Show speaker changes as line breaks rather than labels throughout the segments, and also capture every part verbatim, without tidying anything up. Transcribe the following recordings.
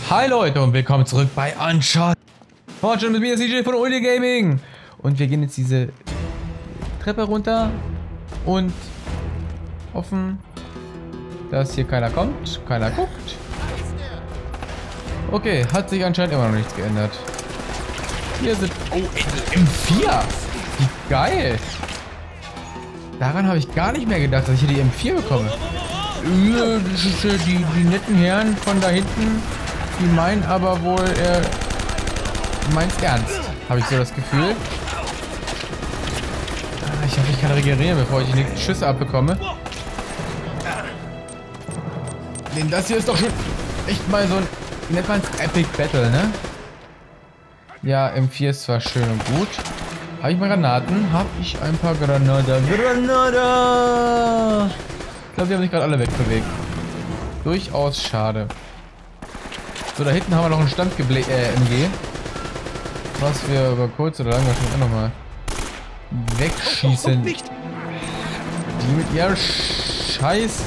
Hi Leute und willkommen zurück bei Uncharted. Heute mit mir C J von Uli Gaming. Und wir gehen jetzt diese Treppe runter und hoffen, dass hier keiner kommt, keiner guckt. Okay, hat sich anscheinend immer noch nichts geändert. Hier sind... Oh, M vier! Wie geil! Daran habe ich gar nicht mehr gedacht, dass ich hier die M vier bekomme. Die, die, die netten Herren von da hinten, die meinen aber wohl, er meint's ernst, habe ich so das Gefühl. Ich hoffe, ich kann regenerieren, bevor ich die Schüsse abbekomme. Denn das hier ist doch schon echt mal so ein, wie nennt man es, Epic Battle, ne? Ja, M vier ist zwar schön und gut. Habe ich mal Granaten? Habe ich ein paar Granada. Granada! Ich glaube, die haben sich gerade alle wegbewegt. Durchaus schade. So, da hinten haben wir noch einen Standgeble äh, M G. Was wir über kurz oder lang wahrscheinlich auch nochmal wegschießen. Die mit ihren Scheiß...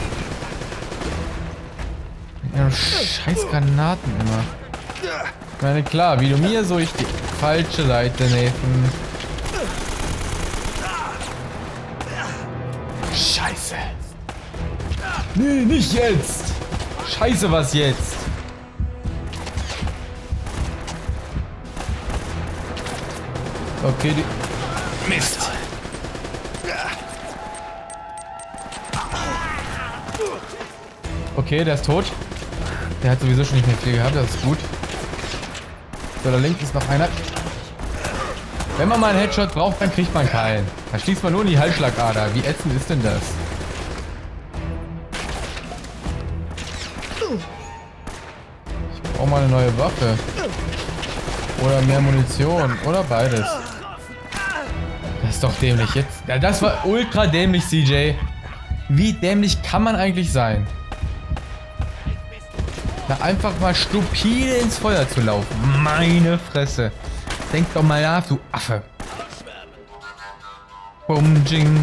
Mit ihren Scheiß Granaten immer. Ich meine, klar, wie du mir, so ich die falsche Seite, Nathan. Scheiße. Nee, nicht jetzt. Scheiße, was jetzt? Okay, die... Mist. Okay, der ist tot. Der hat sowieso schon nicht mehr viel gehabt, das ist gut. So, da links ist noch einer. Wenn man mal einen Headshot braucht, dann kriegt man keinen. Da schließt man nur in die Halsschlagader. Wie ätzend ist denn das? Ich brauche mal eine neue Waffe. Oder mehr Munition. Oder beides. Das ist doch dämlich jetzt. Ja, das war ultra dämlich, C J. Wie dämlich kann man eigentlich sein? Da einfach mal stupide ins Feuer zu laufen. Meine Fresse. Denk doch mal nach, du Affe. Bum, jing.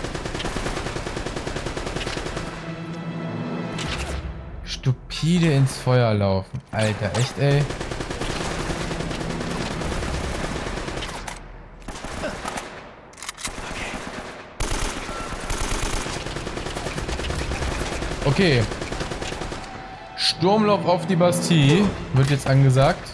Stupide ins Feuer laufen. Alter, echt, ey. Okay. Sturmlauf auf die Bastille wird jetzt angesagt.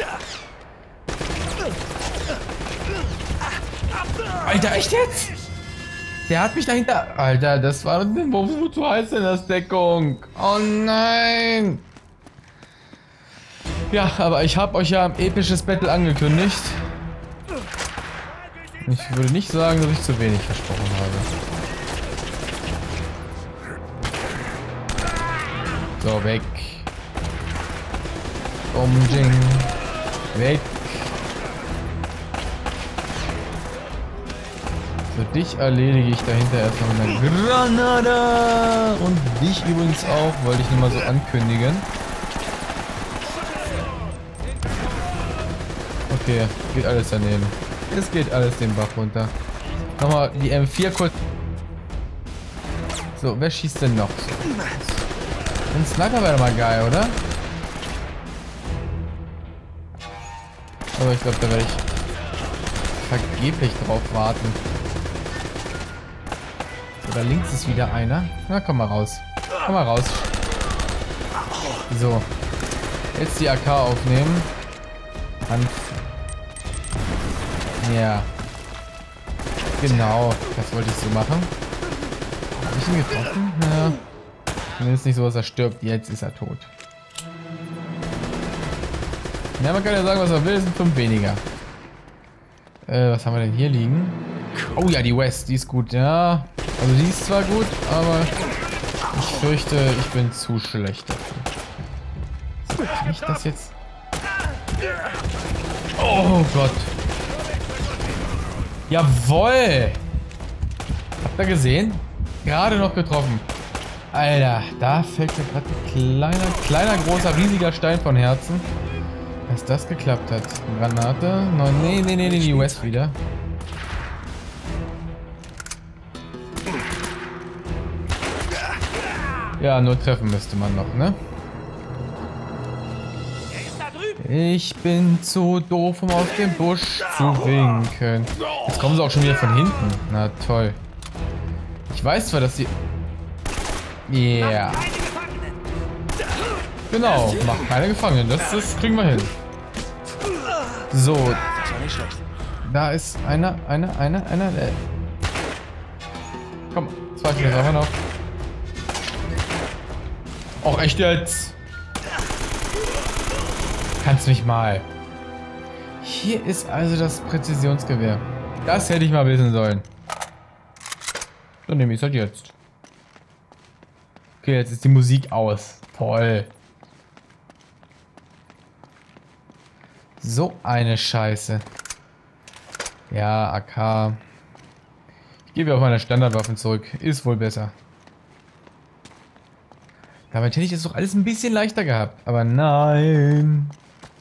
Alter, echt jetzt? Der hat mich dahinter... Alter, das war... Wozu heißt denn das Deckung? Oh nein! Ja, aber ich habe euch ja ein episches Battle angekündigt. Ich würde nicht sagen, dass ich zu wenig versprochen habe. So, weg. Umjing. Weg. So, dich erledige ich dahinter erstmal mit einer Granada. Und dich übrigens auch, wollte ich nur mal so ankündigen. Okay, geht alles daneben. Es geht alles den Bach runter. Nochmal die M vier kurz. So, wer schießt denn noch? Ein Sniper wäre mal geil, oder? Aber ich glaube, da werde ich vergeblich drauf warten. So, da links ist wieder einer. Na, komm mal raus. Komm mal raus. So. Jetzt die A K aufnehmen. Hanf. Ja. Genau. Das wollte ich so machen. Habe ich ihn getroffen? Ja. Zumindest nicht so, dass er stirbt. Jetzt ist er tot. Ja, man kann ja sagen, was er will. Es sind fünf weniger. Äh, was haben wir denn hier liegen? Oh ja, die West. Die ist gut, ja. Also die ist zwar gut, aber ich fürchte, ich bin zu schlecht dafür. So, kann ich das jetzt... Oh Gott. Jawohl. Habt ihr gesehen? Gerade noch getroffen. Alter, da fällt mir gerade ein kleiner, kleiner, großer, riesiger Stein von Herzen. Dass das geklappt hat. Granate. No, nee, nee, nee, nee, die West wieder. Ja, nur treffen müsste man noch, ne? Ich bin zu doof, um aus dem Busch zu winken. Jetzt kommen sie auch schon wieder von hinten. Na toll. Ich weiß zwar, dass sie... Yeah. Genau, macht keine Gefangenen. Das, das kriegen wir hin. So. Da ist einer, einer, einer, einer. Äh. Komm, zwei Stück haben wir noch. Och, echt jetzt? Kannst mich mal. Hier ist also das Präzisionsgewehr. Das hätte ich mal wissen sollen. So nehme ich es halt jetzt. Okay, jetzt ist die Musik aus. Toll. So eine Scheiße. Ja, A K. Ich gehe wieder auf meine Standardwaffen zurück. Ist wohl besser. Damit hätte ich es doch alles ein bisschen leichter gehabt. Aber nein.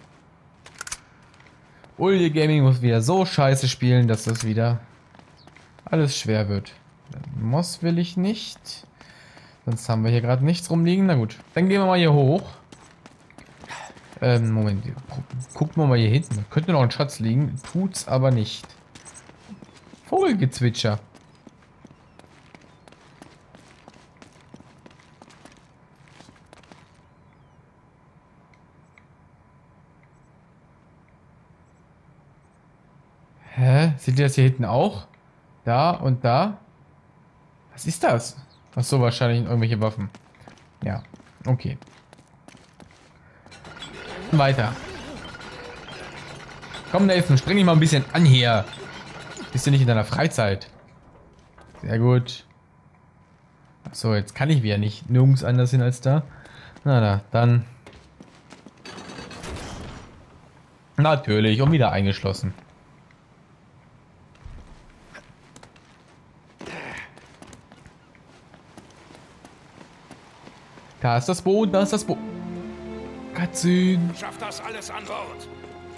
Ulje Gaming muss wieder so scheiße spielen, dass das wieder alles schwer wird. Moss will ich nicht. Sonst haben wir hier gerade nichts rumliegen. Na gut, dann gehen wir mal hier hoch. Ähm, Moment. Gucken wir mal hier hinten. Da könnte noch ein Schatz liegen. Tut's aber nicht. Vogelgezwitscher. Hä? Seht ihr das hier hinten auch? Da und da? Was ist das? Ach so, wahrscheinlich irgendwelche Waffen. Ja, okay. Weiter. Komm, Nathan, streng dich mal ein bisschen an hier. Bist du nicht in deiner Freizeit? Sehr gut. Achso, jetzt kann ich wieder nicht nirgends anders hin als da. Na da, dann. Natürlich, und wieder eingeschlossen. Da ist das Boot, da ist das Boot. Katzin.
Schafft das alles an Bord.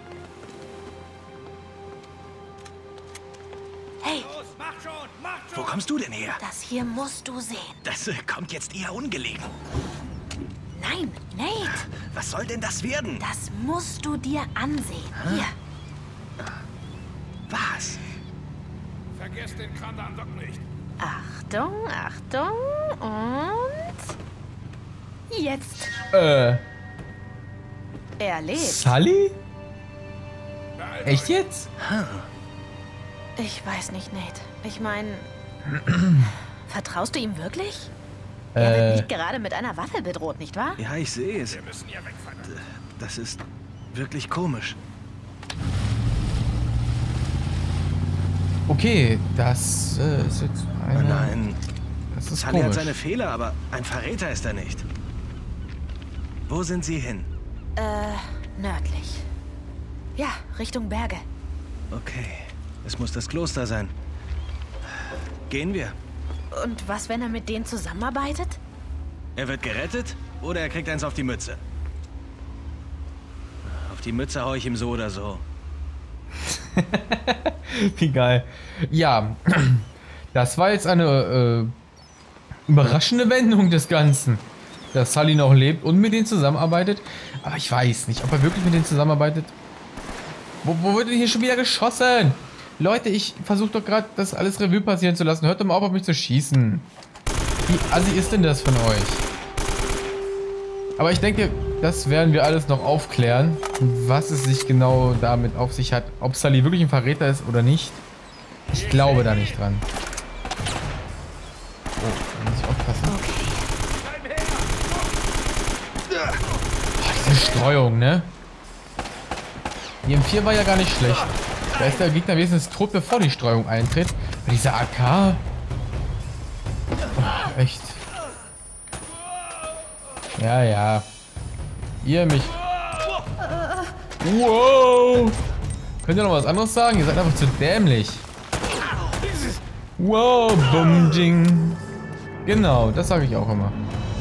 Hey,
Los, mach schon, mach schon.
Wo kommst du denn her?
das hier musst du sehen.
Das äh, kommt jetzt eher ungelegen.
Nein, Nate,
Was soll denn das werden?
das musst du dir ansehen. Hier,
Was?
Vergesst den Krandandock nicht.
Achtung, Achtung und... Jetzt.
Äh,
Er lebt.
Sully?
Beeilt
Echt
euch.
jetzt?
Ich weiß nicht, Nate. Ich meine... Vertraust du ihm wirklich? Er wird
Äh,
nicht gerade mit einer Waffe bedroht, nicht wahr?
Ja, ich sehe es.
Wir müssen hier wegfahren.
Das ist wirklich komisch.
okay, das äh, ist jetzt eine...
Nein,
Das ist
Sully hat
komisch.
seine Fehler, aber ein Verräter ist er nicht. Wo sind sie hin?
Äh, nördlich. Ja, Richtung Berge.
Okay, es muss das Kloster sein. Gehen wir.
Und was, wenn er mit denen zusammenarbeitet?
Er wird gerettet oder er kriegt eins auf die Mütze. Auf die Mütze hau ich ihm so oder so.
Wie geil. Ja, das war jetzt eine äh, überraschende Wendung des Ganzen. Dass Sully noch lebt und mit denen zusammenarbeitet. Aber ich weiß nicht, ob er wirklich mit denen zusammenarbeitet. Wo, wo wird denn hier schon wieder geschossen? Leute, ich versuche doch gerade, das alles Revue passieren zu lassen. Hört doch mal auf, auf mich zu schießen. Wie assi ist denn das von euch? Aber ich denke, das werden wir alles noch aufklären, was es sich genau damit auf sich hat. Ob Sully wirklich ein Verräter ist oder nicht. Ich glaube da nicht dran. Oh, da muss ich aufpassen. Oh, diese Streuung, ne? Die M vier war ja gar nicht schlecht. Da ist der Gegner wenigstens tot, bevor die Streuung eintritt. Aber diese A K... Oh, echt. Ja, ja. Ihr mich... Wow! Könnt ihr noch was anderes sagen? Ihr seid einfach zu dämlich. Wow, bum ding. Genau, das sage ich auch immer.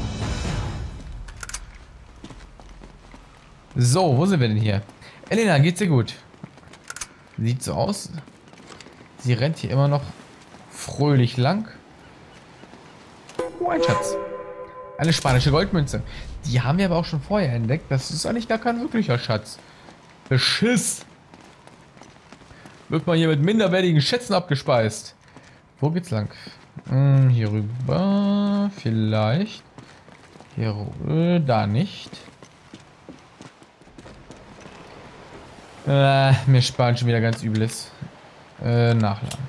So, wo sind wir denn hier? Elena, geht's dir gut? Sieht so aus. Sie rennt hier immer noch fröhlich lang. Oh, ein Schatz. Eine spanische Goldmünze. Die haben wir aber auch schon vorher entdeckt. Das ist eigentlich gar kein wirklicher Schatz. Beschiss. Wird man hier mit minderwertigen Schätzen abgespeist. Wo geht's lang? Hm, hier rüber. Vielleicht. Hier rüber. Da nicht. Äh, mir sparen schon wieder ganz übles. Äh, nachladen.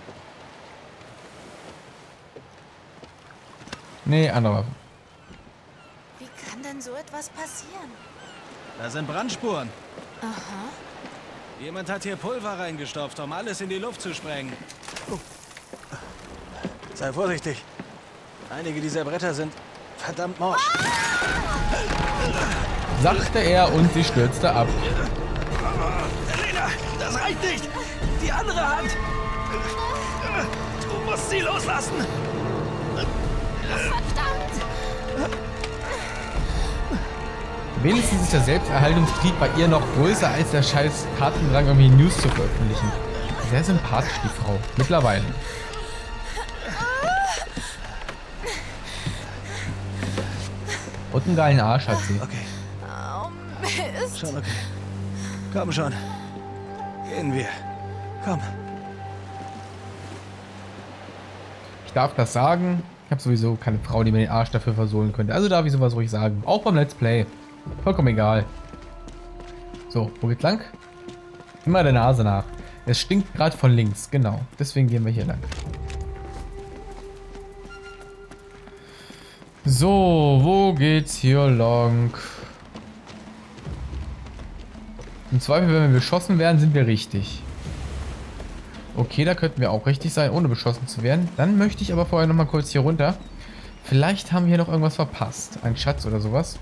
Nee, andere Waffe.
Wie kann denn so etwas passieren?
Da sind Brandspuren.
Aha.
Jemand hat hier Pulver reingestopft, um alles in die Luft zu sprengen. Sei vorsichtig. Einige dieser Bretter sind verdammt morsch.
Sagte er und sie stürzte ab.
Elena, das reicht nicht. Die andere Hand. Du musst sie loslassen.
Verdammt!
Wenigstens ist der Selbsterhaltungstrieb bei ihr noch größer als der scheiß Tatendrang, irgendwie News zu veröffentlichen. Sehr sympathisch, die Frau. Mittlerweile. Und einen geilen Arsch hat sie.
Okay,
Oh, Mist.
schon okay. Komm schon. Gehen wir. Komm.
Ich darf das sagen. Ich habe sowieso keine Frau, die mir den Arsch dafür versohlen könnte. Also darf ich sowas ruhig sagen. Auch beim Let's Play. Vollkommen egal. So, wo geht's lang? Immer der Nase nach. Es stinkt gerade von links. Genau. Deswegen gehen wir hier lang. So, wo geht's hier lang? Im Zweifel, wenn wir beschossen werden, sind wir richtig. Okay, da könnten wir auch richtig sein, ohne beschossen zu werden. Dann möchte ich aber vorher noch mal kurz hier runter. Vielleicht haben wir hier noch irgendwas verpasst. Ein Schatz oder sowas.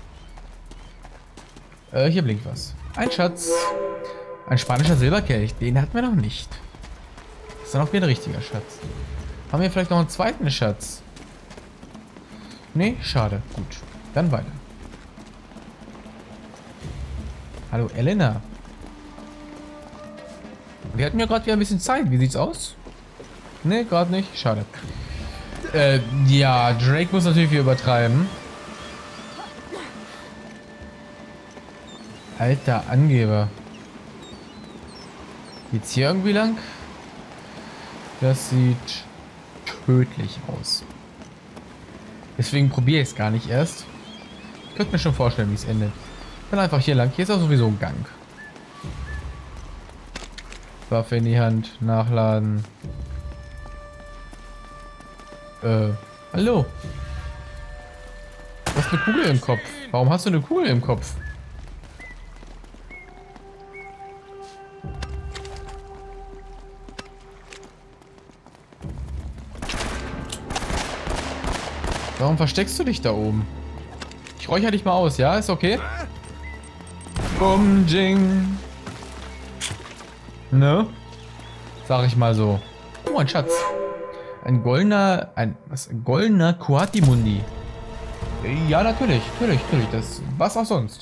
Äh, hier blinkt was. Ein Schatz. Ein spanischer Silberkelch. Den hatten wir noch nicht. Das ist dann auch wieder ein richtiger Schatz. Haben wir vielleicht noch einen zweiten Schatz? Nee, schade. Gut. Dann weiter. Hallo, Elena. Wir hatten ja gerade wieder ein bisschen Zeit. Wie sieht's aus? Ne, gerade nicht. Schade. Äh, ja, Drake muss natürlich wieder übertreiben. Alter Angeber. Geht's hier irgendwie lang? Das sieht tödlich aus. Deswegen probiere ich es gar nicht erst. Ich könnte mir schon vorstellen, wie es endet. Dann einfach hier lang. Hier ist auch sowieso ein Gang. Waffe in die Hand, nachladen. Äh, hallo. Du hast eine Kugel im Kopf. Warum hast du eine Kugel im Kopf? Warum versteckst du dich da oben? Ich räuchere dich mal aus, ja? Ist okay? Bum, Jing. Ne? Sag ich mal so. Oh, ein Schatz. Ein goldener, ein, was, ein goldener Coatimundi. Ja, natürlich, natürlich, natürlich. Das, was auch sonst.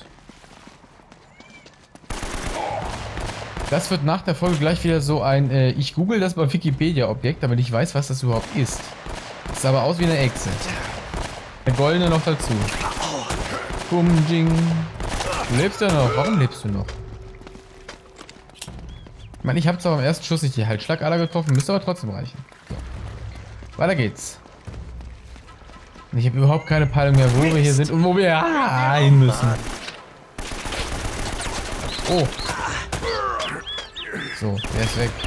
Das wird nach der Folge gleich wieder so ein, äh, ich google das bei Wikipedia-Objekt, damit ich weiß, was das überhaupt ist. Das sah aber aus wie eine Echse. Der goldene noch dazu. Bum, Jing. Du lebst ja noch. Warum lebst du noch? Ich meine, ich habe zwar beim ersten Schuss nicht die Halsschlagader getroffen, müsste aber trotzdem reichen. So. Weiter geht's. Und ich habe überhaupt keine Peilung mehr, wo wir hier sind und wo wir rein müssen. Oh. So, der ist weg.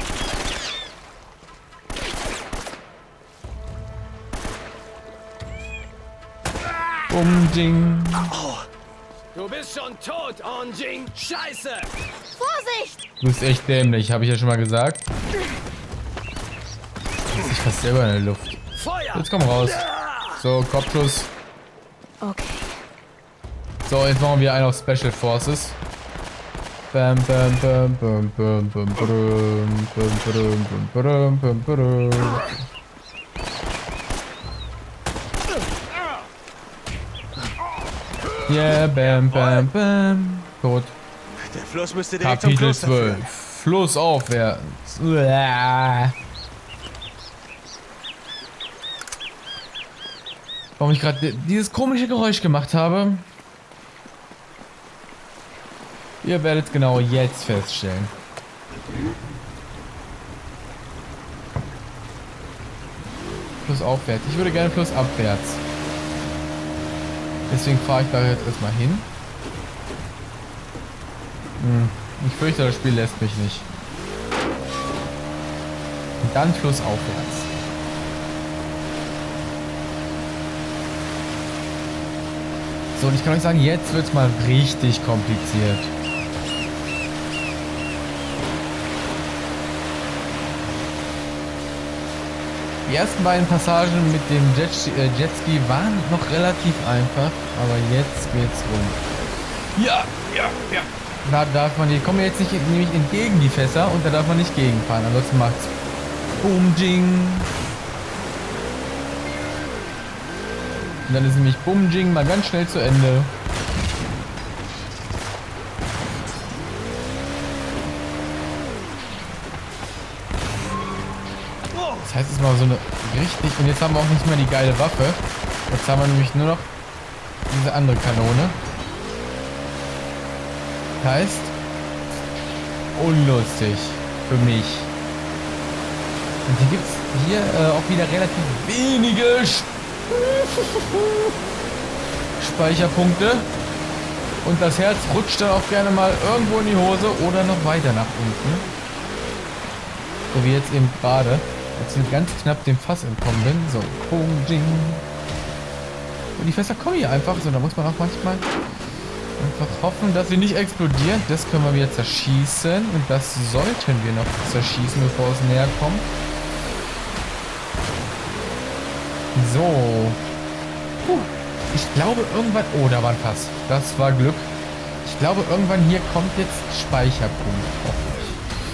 Bum, Ding.
Du bist schon tot, Onjing. Scheiße!
Vorsicht!
Du bist echt dämlich, habe ich ja schon mal gesagt. Jetzt ist fast selber in der Luft.
Feuer!
Jetzt komm raus. So, Kopfschuss.
Okay.
So, jetzt machen wir einen auf Special Forces. Bam, bam, bam, bam, bam, bam, bam, bam, bam, bam, bam, bam. Yeah, bam, bam, bam. Tot.
Der Fluss müsste direkt zum
Kapitel
Kloster führen.
zwölf. Fluss aufwärts. Uah. Warum ich gerade dieses komische Geräusch gemacht habe. Ihr werdet es genau jetzt feststellen. Plus aufwärts. Ich würde gerne plus abwärts. Deswegen fahre ich da jetzt erstmal hin. Hm. Ich fürchte, das Spiel lässt mich nicht. Und dann plus aufwärts. So, und ich kann euch sagen, jetzt wird es mal richtig kompliziert. Die ersten beiden Passagen mit dem Jet, äh, Jetski waren noch relativ einfach, aber jetzt geht's rum. Ja, ja, ja. Da darf man, die kommen jetzt nicht nämlich entgegen die Fässer und da darf man nicht gegenfahren, ansonsten macht's Boom Jing. Und dann ist nämlich Boom Jing mal ganz schnell zu Ende. Das heißt, es ist mal so eine richtig... Und jetzt haben wir auch nicht mehr die geile Waffe. Jetzt haben wir nämlich nur noch diese andere Kanone. Heißt, unlustig für mich. Und hier gibt es hier äh, auch wieder relativ wenige Speicherpunkte. Und das Herz rutscht dann auch gerne mal irgendwo in die Hose oder noch weiter nach unten. So wie jetzt eben gerade. Als ich ganz knapp dem Fass entkommen bin. So, boom, ding. Und die Fässer kommen hier einfach. So, da muss man auch manchmal einfach hoffen, dass sie nicht explodieren. Das können wir wieder zerschießen. Und das sollten wir noch zerschießen, bevor es näher kommt. So. Puh. Ich glaube irgendwann... Oh, da war ein Fass. Das war Glück. Ich glaube irgendwann hier kommt jetzt Speicherpunkt. Hoffentlich.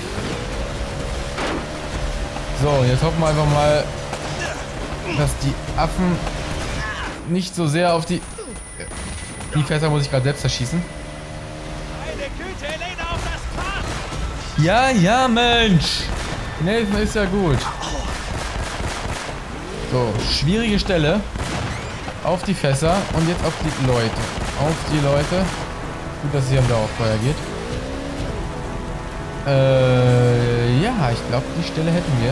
So, jetzt hoffen wir einfach mal, dass die Affen nicht so sehr auf die... Die Fässer muss ich gerade selbst erschießen. Ja, ja, Mensch. Nathan ist ja gut. So, schwierige Stelle. Auf die Fässer und jetzt auf die Leute. Auf die Leute. Gut, dass es hier am Dauerfeuer geht. Äh, ja, ich glaube, die Stelle hätten wir.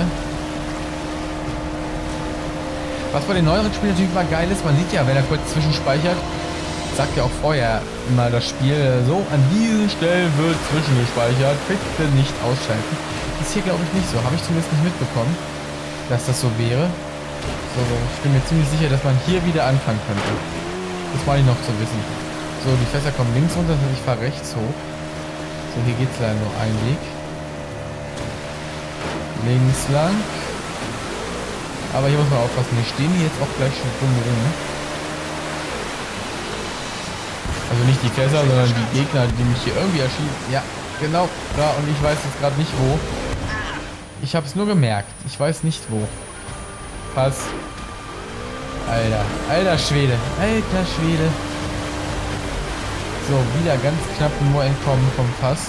Was bei den neueren Spielen natürlich mal geil ist, man sieht ja, wenn er kurz zwischenspeichert, sagt ja auch vorher mal das Spiel, so, an diesen Stellen wird zwischengespeichert, bitte nicht ausschalten. Ist hier, glaube ich, nicht so. Habe ich zumindest nicht mitbekommen, dass das so wäre. So, ich bin mir ziemlich sicher, dass man hier wieder anfangen könnte. Das meine ich noch zu wissen. So, die Fässer kommen links runter, das heißt, ich fahre rechts hoch. So, hier geht es leider nur einen Weg. Links lang. Aber hier muss man aufpassen, hier stehen die jetzt auch gleich schon dumm drin. Also nicht die Fässer, sondern die Gegner, die mich hier irgendwie erschießen. Ja, genau, da, und ich weiß jetzt gerade nicht wo. Ich habe es nur gemerkt, ich weiß nicht wo. Pass. Alter, alter Schwede, alter Schwede. So, wieder ganz knapp nur entkommen vom Fass.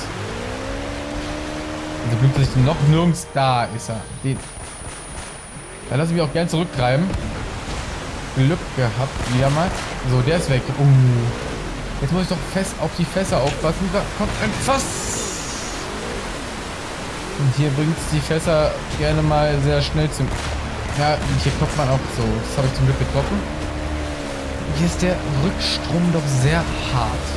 Also Glück, dass ich noch nirgends... Da ist er. Den... Da lasse ich mich auch gern zurücktreiben. Glück gehabt, wieder mal. So, der ist weg. Uh. Jetzt muss ich doch fest auf die Fässer aufpassen. Da kommt ein Fass. Und hier bringt es die Fässer gerne mal sehr schnell zum... Ja, und hier kommt man auch so. Das habe ich zum Glück getroffen. Hier ist der Rückstrom doch sehr hart.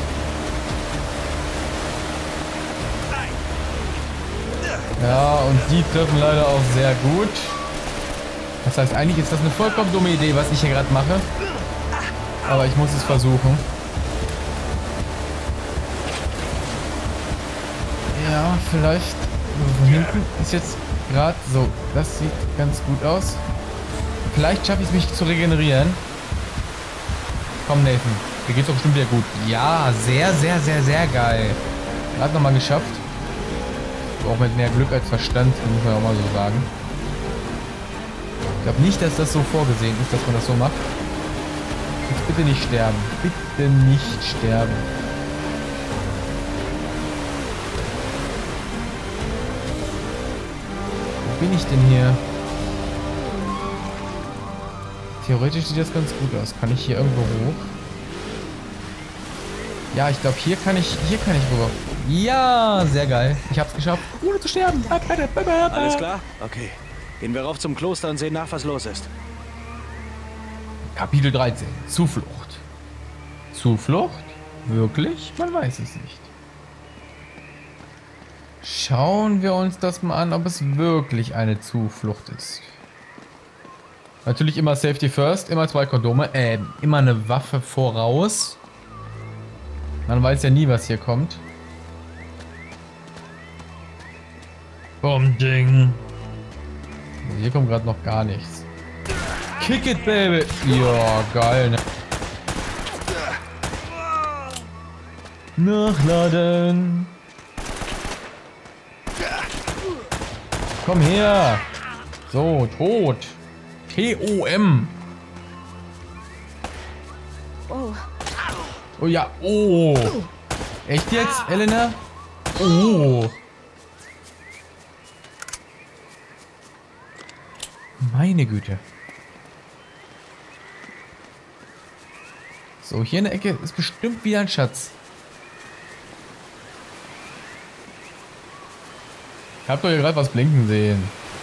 Ja, und die treffen leider auch sehr gut. Das heißt, eigentlich ist das eine vollkommen dumme Idee, was ich hier gerade mache. Aber ich muss es versuchen. Ja, vielleicht... Von hinten ist jetzt gerade so. Das sieht ganz gut aus. Vielleicht schaffe ich es, mich zu regenerieren. Komm, Nathan. Dir geht's doch bestimmt wieder gut. Ja, sehr, sehr, sehr, sehr geil. Gerade nochmal geschafft. Auch mit mehr Glück als Verstand, muss man auch mal so sagen. Ich glaube nicht, dass das so vorgesehen ist, dass man das so macht. Jetzt bitte nicht sterben. Bitte nicht sterben. Wo bin ich denn hier? Theoretisch sieht das ganz gut aus. Kann ich hier irgendwo hoch? Ja, ich glaube, hier kann ich, hier kann ich rüber. Ja, sehr geil. Ich hab's geschafft, ohne zu sterben.
Alles klar? Okay. Gehen wir rauf zum Kloster und sehen nach, was los ist.
Kapitel dreizehn. Zuflucht. Zuflucht? Wirklich? Man weiß es nicht. Schauen wir uns das mal an, ob es wirklich eine Zuflucht ist. Natürlich immer Safety First, immer zwei Kondome, äh, immer eine Waffe voraus. Man weiß ja nie, was hier kommt. Boom-Ding. Hier kommt gerade noch gar nichts. Kick it, baby. Ja, geil, ne? Nachladen. Komm her. So, tot. T O M.
Oh.
Oh ja, oh. Echt jetzt, Elena? Oh. Meine Güte. So, hier in der Ecke ist bestimmt wieder ein Schatz. Ich hab doch hier gerade was blinken sehen.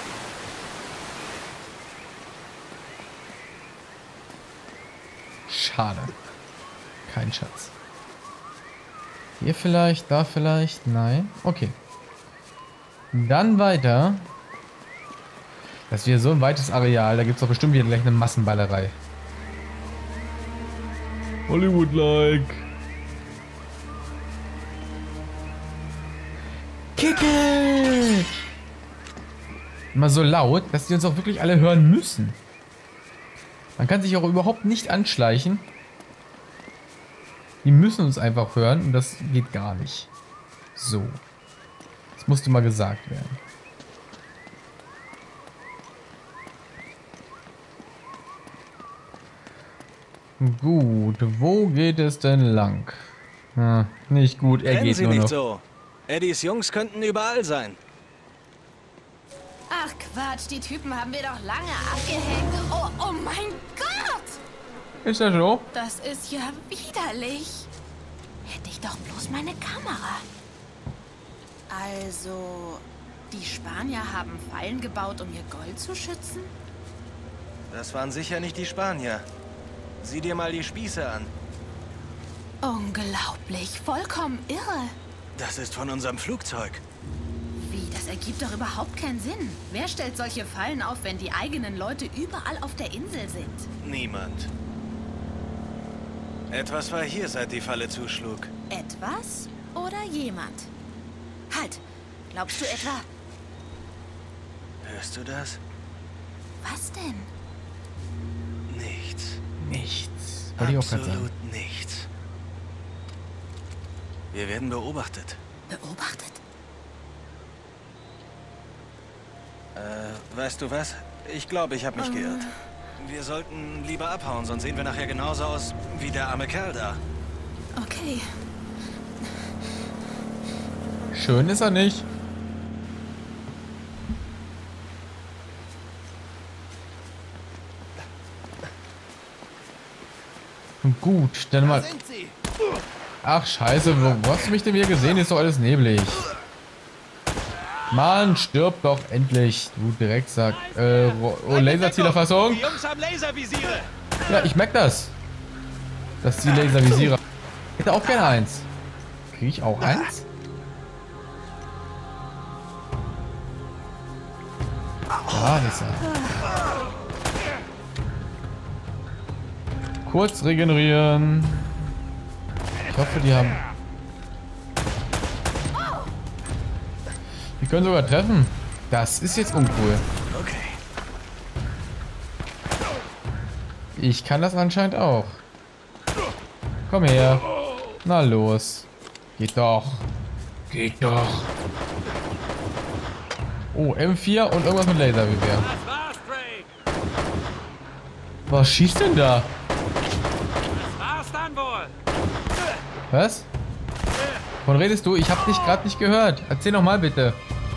Schade. Kein Schatz. Hier vielleicht, da vielleicht. Nein. Okay. Dann weiter. Das ist wieder so ein weites Areal. Da gibt es doch bestimmt wieder gleich eine Massenballerei. Hollywood-like. Kick it! Immer so laut, dass die uns auch wirklich alle hören müssen. Man kann sich auch überhaupt nicht anschleichen. Die müssen uns einfach hören und das geht gar nicht. So. Das musste mal gesagt werden. Gut, wo geht es denn lang? Hm, nicht gut, er
Rennen
geht
Sie
nur
nicht
noch.
so. Eddies Jungs könnten überall sein.
Ach Quatsch, die Typen haben wir doch lange abgehängt. Oh, oh mein Gott!
Ist das so?
Das ist ja widerlich. Hätte ich doch bloß meine Kamera. Also, die Spanier haben Fallen gebaut, um ihr Gold zu schützen?
Das waren sicher nicht die Spanier. Sieh dir mal die Spieße an.
Unglaublich, vollkommen irre.
Das ist von unserem Flugzeug.
Wie, das ergibt doch überhaupt keinen Sinn. Wer stellt solche Fallen auf, wenn die eigenen Leute überall auf der Insel sind?
Niemand. Etwas war hier, seit die Falle zuschlug.
Etwas oder jemand? Halt, glaubst du etwa...
Hörst du das?
Was denn?
Nichts.
Nichts. Wollte ich auch gerade sagen.
Absolut nichts. Wir werden beobachtet.
Beobachtet?
Äh, weißt du was? Ich glaube, ich habe mich geirrt. Wir sollten lieber abhauen, sonst sehen wir nachher genauso aus wie der arme Kerl da.
Okay.
Schön ist er nicht. Gut, dann mal. Ach scheiße, wo, wo hast du mich denn hier gesehen? Ist doch alles neblig. Mann, stirb doch endlich, du Drecksack. Äh, oh, Laserzielerfassung.
Die Jungs haben Laservisiere.
Ja, ich merk das. Dass die Laservisiere. Ich hätte auch gerne eins. Kriege ich auch eins? Da ist er. Kurz regenerieren. Ich hoffe, die haben... Die können sogar treffen. Das ist jetzt uncool.
Okay.
Ich kann das anscheinend auch. Komm her. Na los. Geht doch. Geht doch. Oh, M vier und irgendwas mit Lasergewehr.
Das war's, Drake.
Was schießt denn da?
Das war's dann wohl.
Was? Wovon redest du? Ich hab dich gerade nicht gehört. Erzähl noch mal bitte.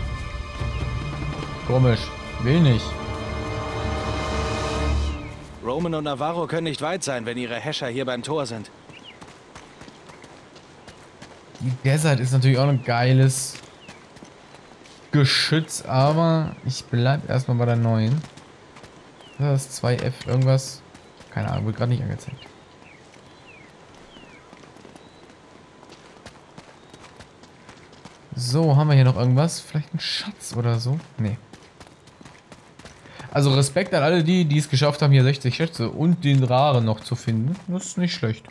Komisch. Will nicht.
Roman und Navarro können nicht weit sein, wenn ihre Häscher hier beim Tor sind.
Die Desert ist natürlich auch ein geiles Geschütz, aber ich bleib erstmal bei der neuen. Das ist zwei F irgendwas. Keine Ahnung, wird gerade nicht angezeigt. So, haben wir hier noch irgendwas? Vielleicht ein Schatz oder so? Nee. Also Respekt an alle die, die es geschafft haben, hier sechzig Schätze und den Raren noch zu finden. Das ist nicht schlecht.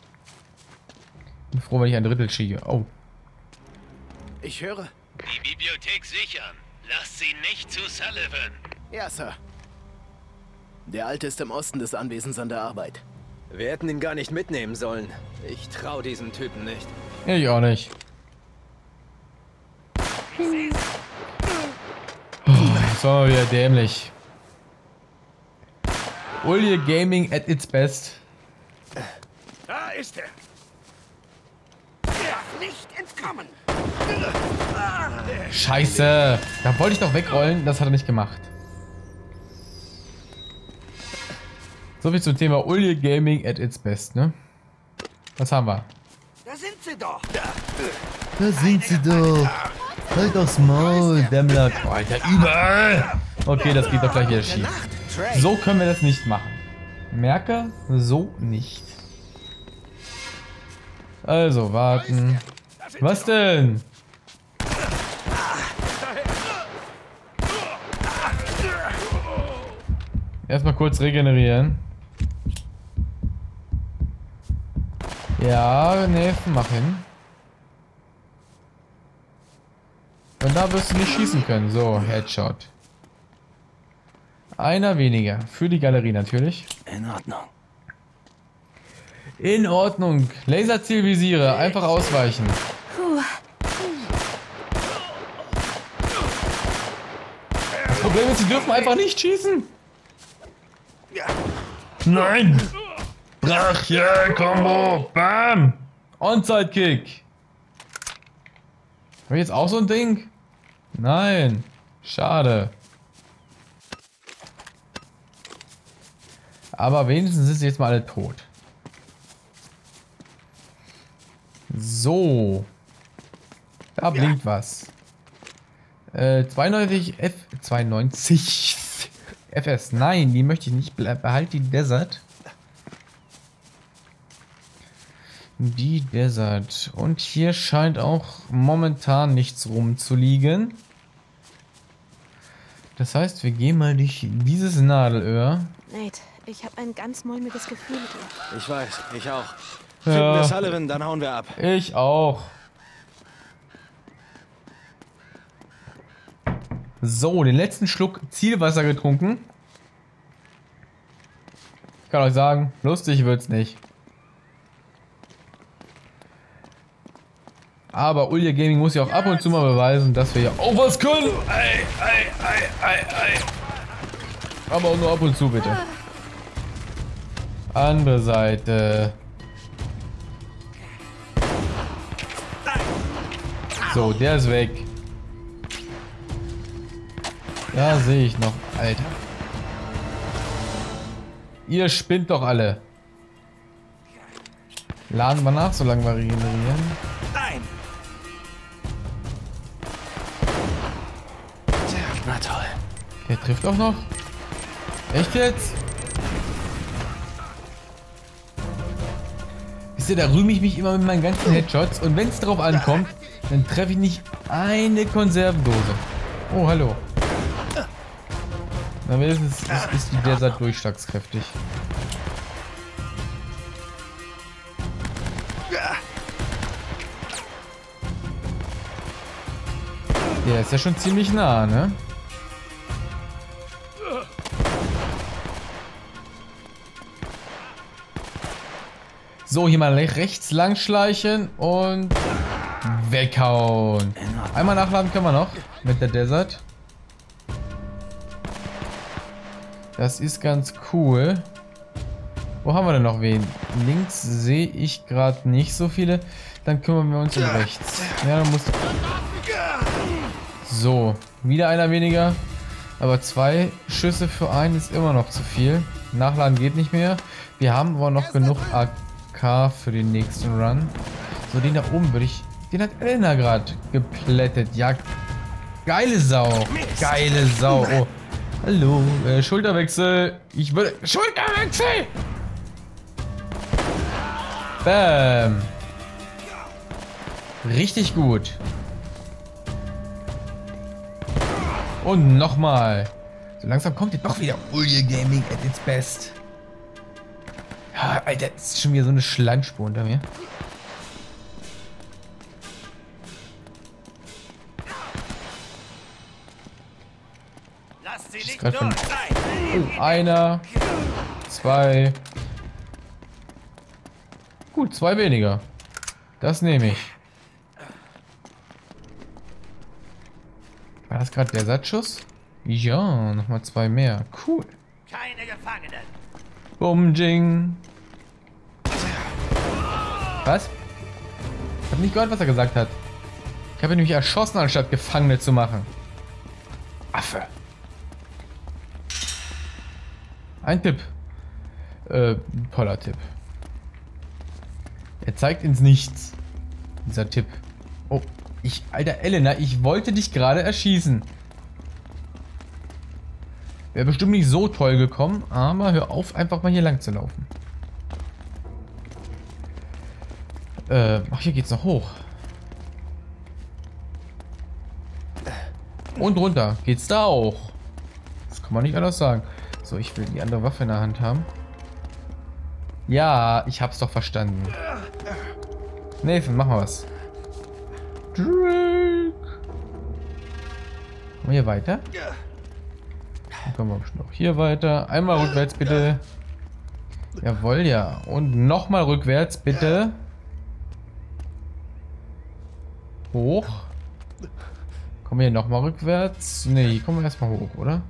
Bin froh, wenn ich ein Drittel schieße. Oh.
Ich höre.
Die Bibliothek sichern. Lasst sie nicht zu Sullivan.
Ja, Sir. Der Alte ist im Osten des Anwesens an der Arbeit.
Wir hätten ihn gar nicht mitnehmen sollen. Ich trau diesem Typen nicht.
Ich auch nicht. Oh, das war mal wieder dämlich. Ulje Gaming at its best.
Da ist er. Er darf nicht entkommen.
Scheiße. Da wollte ich doch wegrollen. Das hat er nicht gemacht. So viel zum Thema Ulje Gaming at its best, ne? Was haben wir?
Da sind sie doch.
Da sind sie doch. Halt aufs Maul, Dämmler. Oh, Alter, überall. Okay, das geht doch gleich wieder schief. So können wir das nicht machen. Merke, so nicht. Also, warten. Was denn? Erstmal kurz regenerieren. Ja, ne, mach hin. Und da wirst du nicht schießen können. So, Headshot. Einer weniger. Für die Galerie natürlich.
In Ordnung.
In Ordnung. Laserzielvisiere. Einfach ausweichen. Das Problem ist, sie dürfen einfach nicht schießen. Nein! Brachial-Kombo! Bam! Onside-Kick! Habe ich jetzt auch so ein Ding? Nein. Schade. Aber wenigstens sind sie jetzt mal alle tot. So. Da blinkt was. Äh, zweiundneunzig F... zweiundneunzig F S. Nein, die möchte ich nicht. Behalt die Desert. Die Desert. Und hier scheint auch momentan nichts rumzuliegen. Das heißt, wir gehen mal durch dieses Nadelöhr.
Nate, ich habe ein ganz mulmiges Gefühl mit dir.
Ich weiß, ich auch. Finden
Ja.
wir Sullivan, dann hauen wir ab.
Ich auch. So, den letzten Schluck Zielwasser getrunken. Ich kann euch sagen, lustig wird's nicht. Aber Ulja Gaming muss ja auch ab und zu mal beweisen, dass wir ja auch was können. Ei, ei, ei, ei, ei. Aber auch nur ab und zu, bitte. Andere Seite. So, der ist weg. Da sehe ich noch. Alter. Ihr spinnt doch alle. Laden wir nach, solange wir regenerieren.
Nein.
Na toll.
Der trifft auch noch. Echt jetzt? Wisst ihr, da rühme ich mich immer mit meinen ganzen Headshots und wenn es drauf ankommt, dann treffe ich nicht eine Konservendose. Oh, hallo. Na, wenigstens ist, ist die Desert durchschlagskräftig. Der ist ja schon ziemlich nah, ne? So, hier mal rechts lang schleichen und weghauen. Einmal nachladen können wir noch mit der Desert. Das ist ganz cool. Wo haben wir denn noch wen? Links sehe ich gerade nicht so viele. Dann kümmern wir uns um rechts. Ja, dann muss... So, wieder einer weniger. Aber zwei Schüsse für einen ist immer noch zu viel. Nachladen geht nicht mehr. Wir haben aber noch genug A K für den nächsten Run. So, den da oben würde ich Den hat Elena gerade geplättet. Ja, geile Sau. Geile Sau. Oh. Hallo, äh, Schulterwechsel. Ich würde... Schulterwechsel! Bam. Richtig gut. Und nochmal. So langsam kommt jetzt doch wieder Ulje Gaming at its best. Ja, Alter, das ist schon wieder so eine Schleimspur unter mir.
Lasst sie nicht
Von...
dort sein.
Oh, einer. Zwei. Gut, zwei weniger. Das nehme ich. War das gerade der Satzschuss? Ja, nochmal zwei mehr. Cool.
Keine Gefangenen.
Bumjing. Was? Ich habe nicht gehört, was er gesagt hat. Ich habe ihn nämlich erschossen, anstatt Gefangene zu machen. Affe. Ein Tipp. Äh, toller Tipp. Er zeigt ins Nichts. Dieser Tipp. Oh, ich, alter Elena, ich wollte dich gerade erschießen. Wäre bestimmt nicht so toll gekommen, aber hör auf, einfach mal hier lang zu laufen. Äh, ach, hier geht's noch hoch. Und runter. Geht's da auch. Das kann man nicht anders sagen. So, ich will die andere Waffe in der Hand haben. Ja, ich hab's doch verstanden. Nathan, mach mal was. Drake. Kommen wir hier weiter? Dann kommen wir bestimmt auch hier weiter. Einmal rückwärts, bitte. Jawohl, ja. Und nochmal rückwärts, bitte. Hoch. Kommen wir hier nochmal rückwärts? Nee, hier kommen wir erstmal hoch, oder?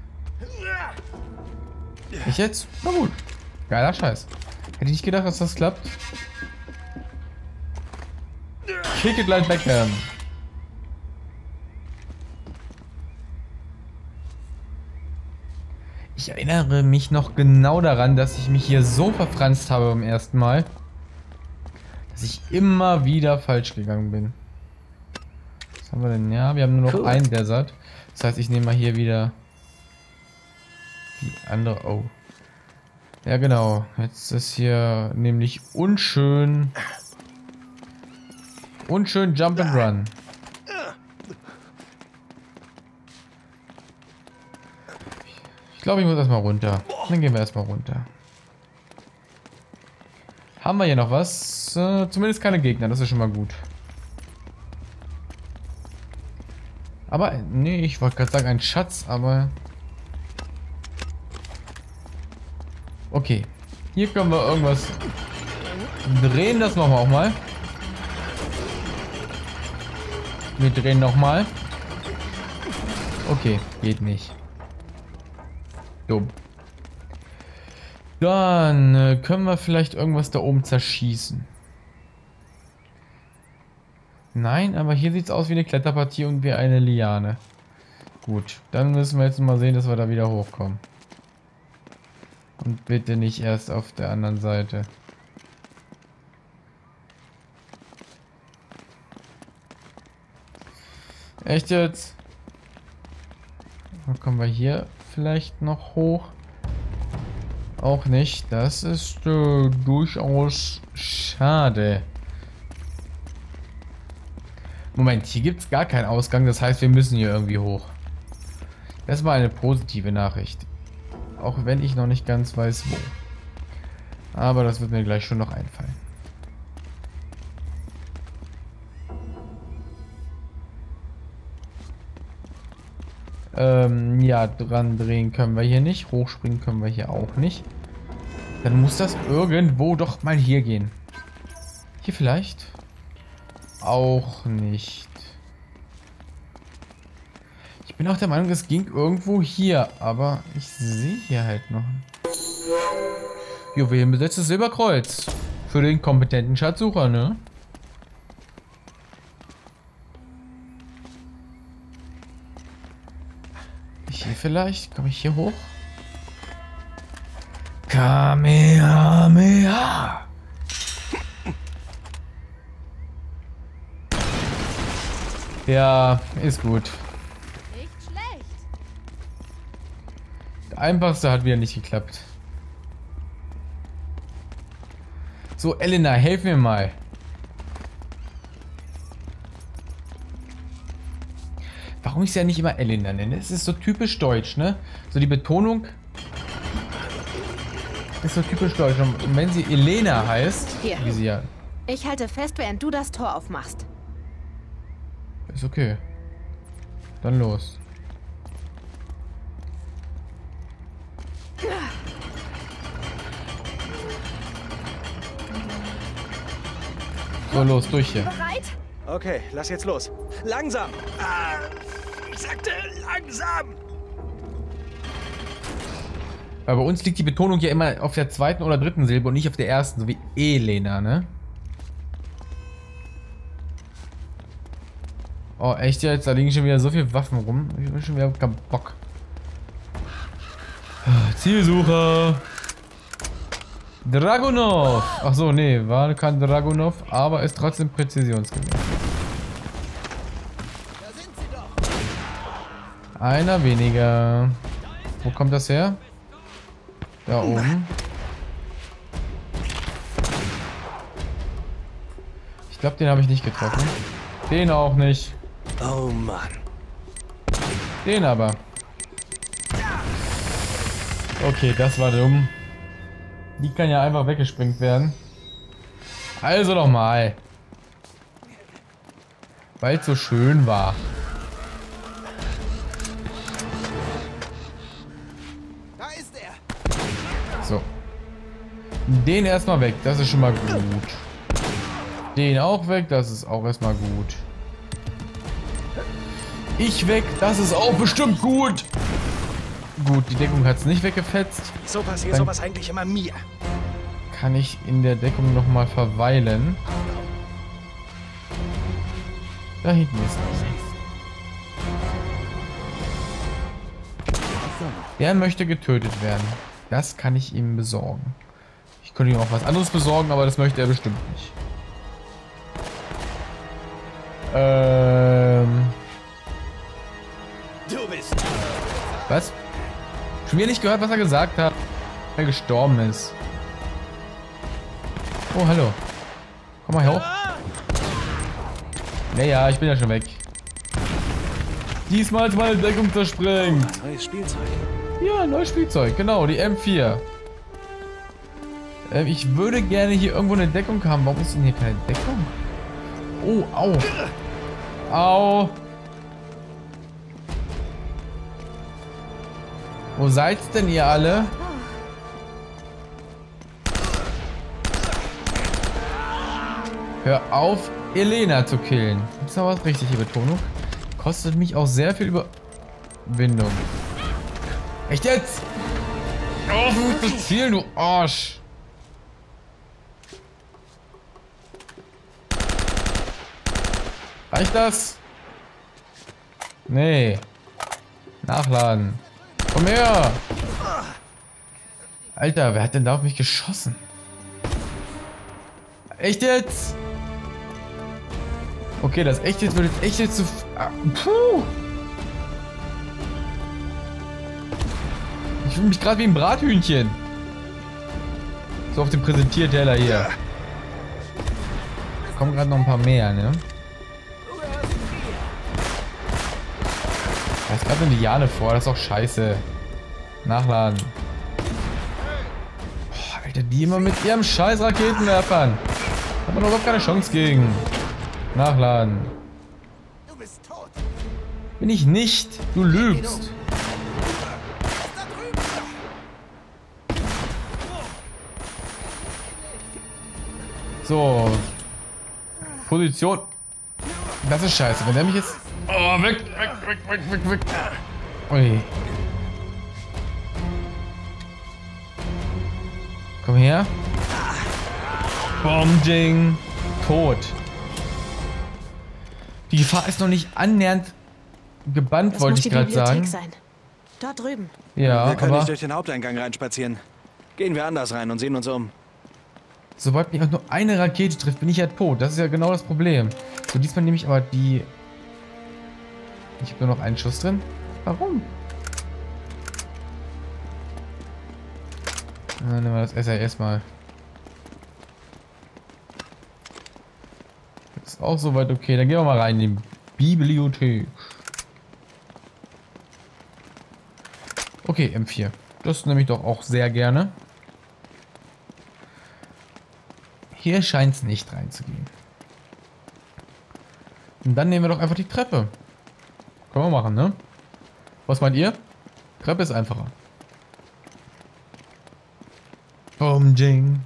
Ich jetzt? Na gut. Geiler Scheiß. Hätte ich nicht gedacht, dass das klappt. Kick it like Beckham. Ich erinnere mich noch genau daran, dass ich mich hier so verfranst habe beim ersten Mal, dass ich immer wieder falsch gegangen bin. Was haben wir denn? Ja, wir haben nur noch cool. einen Desert. Das heißt, ich nehme mal hier wieder die andere. Oh. Ja, genau. Jetzt ist hier nämlich unschön. Unschön Jump and Run. Ich glaube, ich muss erstmal runter. Dann gehen wir erstmal runter. Haben wir hier noch was? Äh, zumindest keine Gegner, das ist schon mal gut. Aber, nee, ich wollte gerade sagen, ein Schatz, aber... Okay. Hier können wir irgendwas... Drehen das nochmal auch mal. Wir drehen nochmal. Okay, geht nicht. Dumm. Dann äh, können wir vielleicht irgendwas da oben zerschießen. Nein, aber hier sieht es aus wie eine Kletterpartie und wie eine Liane. Gut, dann müssen wir jetzt mal sehen, dass wir da wieder hochkommen. Und bitte nicht erst auf der anderen Seite. Echt jetzt? Dann kommen wir hier vielleicht noch hoch. Auch nicht. Das ist äh, durchaus schade. Moment, hier gibt es gar keinen Ausgang. Das heißt, wir müssen hier irgendwie hoch. Das war eine positive Nachricht. Auch wenn ich noch nicht ganz weiß, wo. Aber das wird mir gleich schon noch einfallen. Ähm, ja, dran drehen können wir hier nicht. Hochspringen können wir hier auch nicht. Dann muss das irgendwo doch mal hier gehen. Hier vielleicht? Auch nicht. Ich bin auch der Meinung, es ging irgendwo hier. Aber ich sehe hier halt noch. Juwelen besetztes Silberkreuz. Für den kompetenten Schatzsucher, ne? Hier vielleicht? Komme ich hier hoch? Kamehameha! Ja, ist gut.
Nicht schlecht.
Der einfachste hat wieder nicht geklappt. So, Elena, helf mir mal. Warum ich sie ja nicht immer Elena nenne? Es ist so typisch deutsch, ne? So die Betonung ist so typisch deutsch. Und wenn sie Elena heißt,
Hier.
wie sie ja...
Ich halte fest, während du das Tor aufmachst.
Ist okay. Dann los. So, los, durch hier.
Bereit?
Okay, lass jetzt los. Langsam! Ah, ich sagte langsam!
Weil bei uns liegt die Betonung ja immer auf der zweiten oder dritten Silbe und nicht auf der ersten, so wie Elena, ne? Oh, echt jetzt? Da liegen schon wieder so viele Waffen rum. Ich bin schon wieder keinen Bock. Zielsucher! Dragunov! Ach so, nee, war kein Dragunov, aber ist trotzdem Präzisionsgewehr. Einer weniger. Wo kommt das her? Da oben. Ich glaube, den habe ich nicht getroffen. Den auch nicht.
Oh Mann.
Den aber. Okay, das war dumm. Die kann ja einfach weggesprengt werden. Also nochmal. Weil es so schön war.
Da ist er.
So. Den erstmal weg, das ist schon mal gut. Den auch weg, das ist auch erstmal gut. Ich weg, das ist auch bestimmt gut. Gut, die Deckung hat es nicht weggefetzt.
So passiert
Dann
sowas eigentlich immer mir.
kann ich in der Deckung nochmal verweilen. Da hinten ist er. Der möchte getötet werden. Das kann ich ihm besorgen. Ich könnte ihm auch was anderes besorgen, aber das möchte er bestimmt nicht. Ähm...
Du bist.
Was? Schon wieder nicht gehört, was er gesagt hat. Er gestorben ist. Oh, hallo. Komm mal hoch. Naja, ich bin ja schon weg. Diesmal ist meine Deckung zersprengt.
Neues Spielzeug.
Ja, neues Spielzeug. Genau, die M vier. Ähm, ich würde gerne hier irgendwo eine Deckung haben. Warum ist denn hier keine Deckung? Oh, au. Au. Wo seid denn ihr alle? Hör auf, Elena zu killen. Das ist aber was richtig, die Betonung. Kostet mich auch sehr viel Überwindung. Echt jetzt? Auf das Ziel, du Arsch. Reicht das? Nee. Nachladen. Komm her! Alter, wer hat denn da auf mich geschossen? Echt jetzt? Okay, das echt jetzt wird jetzt echt jetzt zu... Ah, puh! Ich fühle mich gerade wie ein Brathühnchen. So auf dem Präsentierteller hier. Kommen gerade noch ein paar mehr, ne? Da ist gerade eine Liane vor, das ist auch scheiße. Nachladen. Boah, Alter, die immer mit ihrem scheiß Raketenwerfern. Hat man überhaupt keine Chance gegen. Nachladen.
Du bist tot.
Bin ich nicht. Du lügst. So. Position. Das ist scheiße. Wenn der mich jetzt... Oh, weg, weg, weg, weg, weg, weg. Ui. Komm her. Bombing. Tot. Die Gefahr ist noch nicht annähernd gebannt,
Das
wollte
muss
ich
die
gerade
Bibliothek
sagen.
sein. Dort drüben.
Ja,
Wir können
aber
nicht durch den Haupteingang reinspazieren. Gehen wir anders rein und sehen uns um.
sobald mich auch nur eine Rakete trifft, bin ich ja tot. Das ist ja genau das Problem. So, diesmal nehme ich aber die Ich habe nur noch einen Schuss drin. Warum? Dann nehmen wir das S R S mal. Das ist auch soweit okay. Dann gehen wir mal rein in die Bibliothek. Okay, M vier. Das nehme ich doch auch sehr gerne. Hier scheint es nicht reinzugehen. Und dann nehmen wir doch einfach die Treppe. Können wir machen, ne? Was meint ihr? Treppe ist einfacher. Boom, Jing.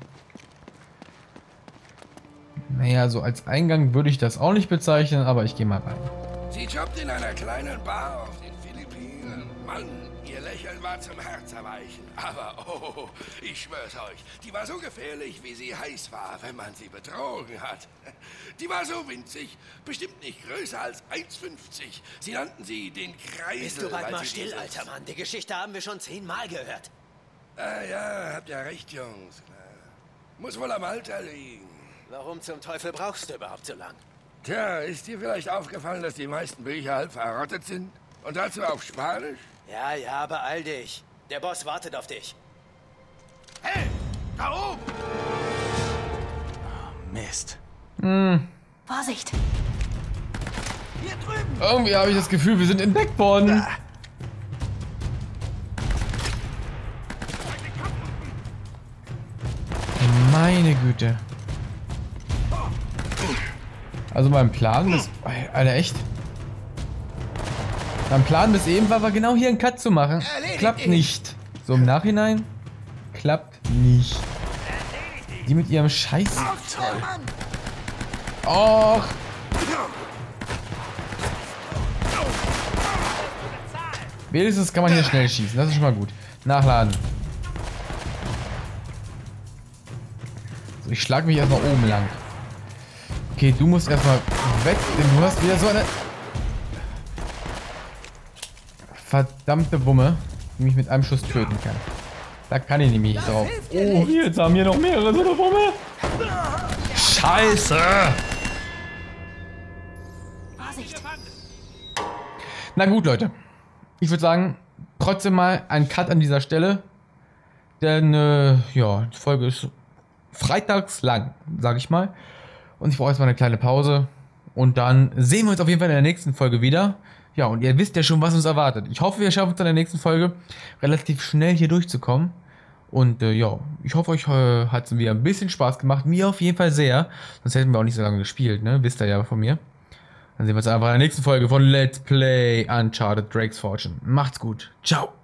Naja, so als Eingang würde ich das auch nicht bezeichnen, aber ich gehe mal rein.
Sie jobbt in einer kleinen Bar auf den Philippinen. Mann, ihr Lächeln war zum Herzerweichen. Aber, oh, ich schwör's euch, die war so gefährlich, wie sie heiß war, wenn man sie betrogen hat. Die war so winzig, bestimmt nicht größer als eins fünfzig. Sie nannten sie den Kreisel.
Bist du bald
weil
mal
sie
still,
dieses-
alter Mann? Die Geschichte haben wir schon zehnmal gehört.
Ah ja, habt ja recht, Jungs. Muss wohl am Alter liegen.
Warum zum Teufel brauchst du überhaupt so lang?
Tja, ist dir vielleicht aufgefallen, dass die meisten Bücher halb verrottet sind? Und dazu auf Spanisch?
Ja, ja, beeil dich. Der Boss wartet auf dich.
Hey, da oben!
Mist.
Hm.
Vorsicht!
Hier drüben!
Irgendwie habe ich das Gefühl, wir sind entdeckt worden. Meine Güte. Also mein Plan ist... Alter, echt? Mein Plan bis eben war, war genau hier einen Cut zu machen. Klappt nicht. So im Nachhinein klappt nicht. Die mit ihrem Scheiß... Och. Wenigstens kann man hier schnell schießen. Das ist schon mal gut. Nachladen. So, ich schlage mich erstmal oben lang. Okay, du musst erstmal weg, denn du hast wieder so eine verdammte Wumme, die mich mit einem Schuss töten kann. Da kann ich nämlich nicht drauf. Oh, jetzt haben wir noch mehrere so eine Wumme. Scheiße!
Vorsicht!
Na gut, Leute. Ich würde sagen, trotzdem mal ein Cut an dieser Stelle. Denn, äh, ja, die Folge ist freitags lang, sag ich mal. Und ich brauche erstmal eine kleine Pause. Und dann sehen wir uns auf jeden Fall in der nächsten Folge wieder. Ja, und ihr wisst ja schon, was uns erwartet. Ich hoffe, wir schaffen es in der nächsten Folge relativ schnell hier durchzukommen. Und äh, ja, ich hoffe, euch äh, hat es wieder ein bisschen Spaß gemacht. Mir auf jeden Fall sehr. Sonst hätten wir auch nicht so lange gespielt, ne? Wisst ihr ja von mir. Dann sehen wir uns einfach in der nächsten Folge von Let's Play Uncharted Drake's Fortune. Macht's gut. Ciao.